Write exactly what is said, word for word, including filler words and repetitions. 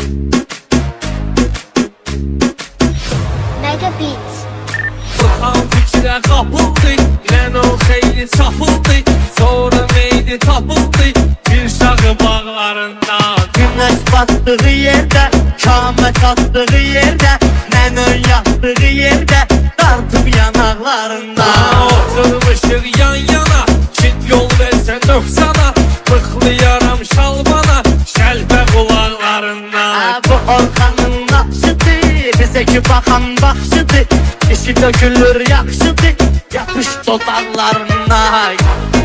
Mega Beats. Bıxan fikrə qapıldı, ilən o xeyli çapıldı, sonra meydi tapıldı, bir şağı bağlarında. Günəş batdığı yerde, kamət atdığı yerde, mən ön yatdığı yerde, dartıb yanaqlarında. Oturmuşuq yan yana, kit yol versən nöqsana, bıxlayaram şalbana, şəlbə qulaqlarında. Bu orxanın naxşıdır, bizə ki baxan baxşıdır, işi dökülür yaxşıdır, yapış dodaqlarına.